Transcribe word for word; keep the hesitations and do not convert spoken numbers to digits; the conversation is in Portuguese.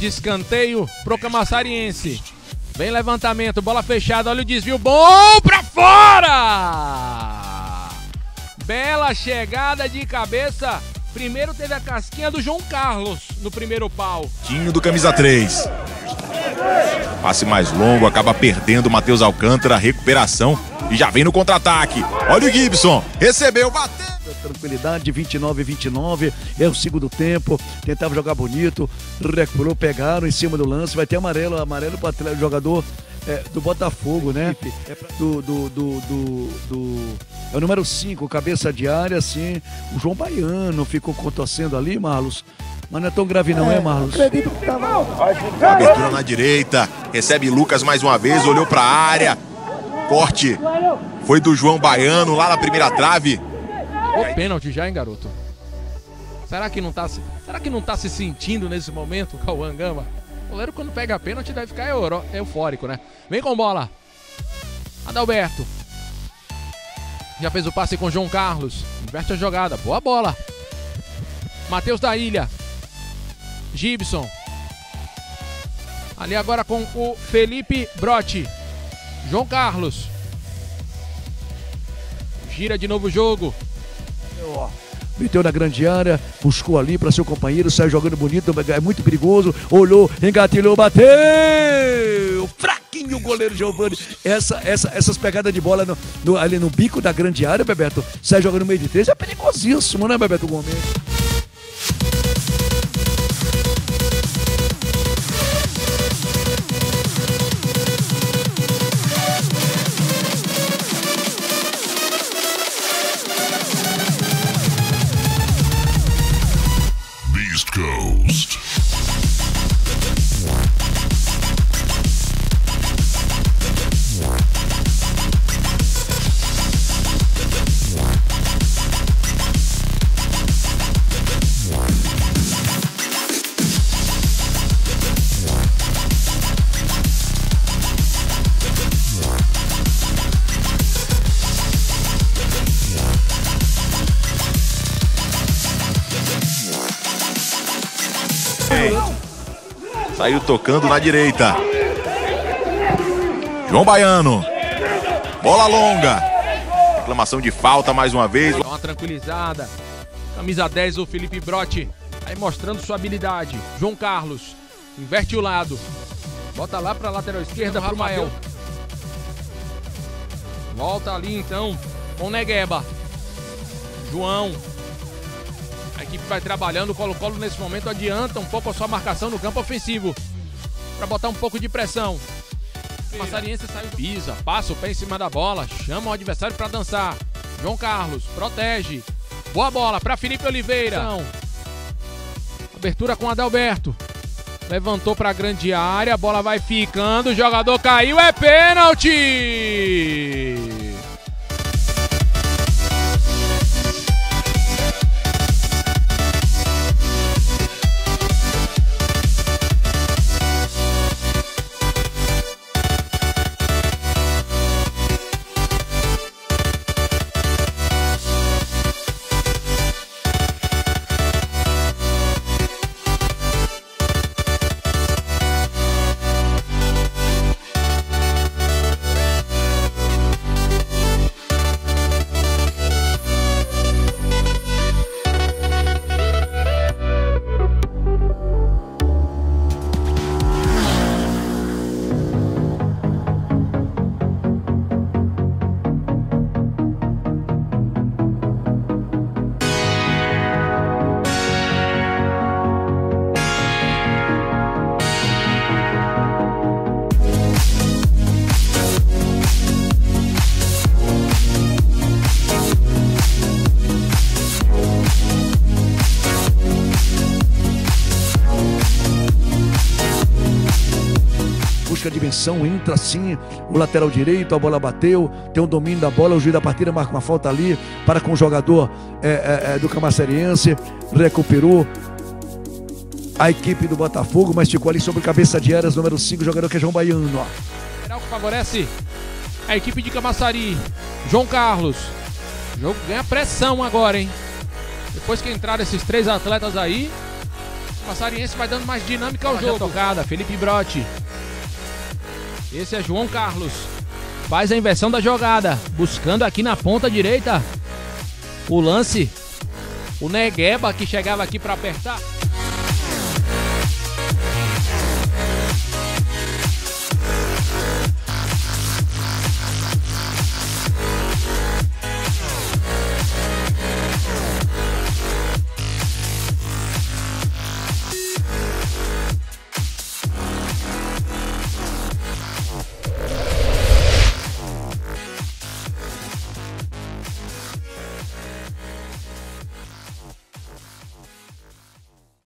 de escanteio pro Camaçariense. Vem levantamento, bola fechada, olha o desvio, bom pra fora! Bela chegada de cabeça. Primeiro teve a casquinha do João Carlos no primeiro pau. Tinho do camisa três. Passe mais longo, acaba perdendo o Matheus Alcântara, recuperação e já vem no contra-ataque. Olha o Gibson, recebeu, bateu. Tranquilidade, vinte e nove a vinte e nove, é o segundo tempo, tentava jogar bonito, recuperou, pegaram em cima do lance, vai ter amarelo, amarelo para o jogador é, do Botafogo, né? É do, do, do, do, do, é o número cinco, cabeça de área, assim, o João Baiano ficou contorcendo ali, Marlos, mas não é tão grave não, é, é Marlos? Acredito que tá mal. Abertura na direita, recebe Lucas mais uma vez, olhou para a área, corte foi do João Baiano lá na primeira trave. O pênalti já, hein, garoto? Será que não tá, será que não tá se sentindo nesse momento, Cauã Gama? O goleiro, quando pega pênalti, deve ficar euro, eufórico, né? Vem com bola. Adalberto. Já fez o passe com João Carlos. Inverte a jogada. Boa bola. Matheus da Ilha. Gibson. Ali agora com o Felipe Brotti. João Carlos. Gira de novo o jogo. Meteu na grande área, buscou ali para seu companheiro, saiu jogando bonito, é muito perigoso, olhou, engatilhou, bateu! Fraquinho o goleiro Giovani. Essa, essa, essas pegadas de bola no, no, ali no bico da grande área, Bebeto, sai jogando no meio de três, é perigosíssimo, né, Bebeto Gomes? Coast. Saiu tocando na direita. João Baiano. Bola longa. Reclamação de falta mais uma vez. Dá uma tranquilizada. Camisa dez, o Felipe Brotti. Aí mostrando sua habilidade. João Carlos. Inverte o lado. Bota lá para a lateral esquerda para o Mael. Volta ali então com Negueba. João. A equipe vai trabalhando, o Colo-Colo nesse momento adianta um pouco a sua marcação no campo ofensivo. Para botar um pouco de pressão. O Camaçariense saiu, pisa, passa o pé em cima da bola, chama o adversário para dançar. João Carlos, protege. Boa bola para Felipe Oliveira. Abertura com Adalberto. Levantou para a grande área, a bola vai ficando, o jogador caiu, é pênalti! busca a dimensão, entra assim, o lateral direito, a bola bateu, tem um domínio da bola, o juiz da partida marca uma falta ali para com o jogador é, é, é, do Camaçariense, recuperou a equipe do Botafogo, mas ficou ali sobre cabeça de áreas, número cinco, jogador que é João Baiano. Ó. Que favorece a equipe de Camaçari. João Carlos. O jogo ganha pressão agora, hein? Depois que entraram esses três atletas aí, o Massariense vai dando mais dinâmica ao Olha jogo. a tocada, Felipe Brotti. Esse é João Carlos. Faz a inversão da jogada. Buscando aqui na ponta direita o lance. O Negueba que chegava aqui pra apertar.